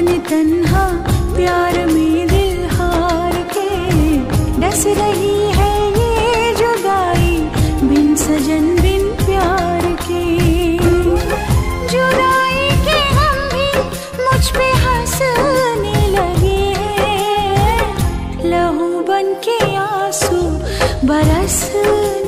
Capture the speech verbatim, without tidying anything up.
अपने तन्हा प्यार में दिल हार के, डस रही है ये जुदाई बिन सजन बिन प्यार के। जुदाई के हम भी मुझ पे हंसने लगे हैं, लहू बन के आंसू बरस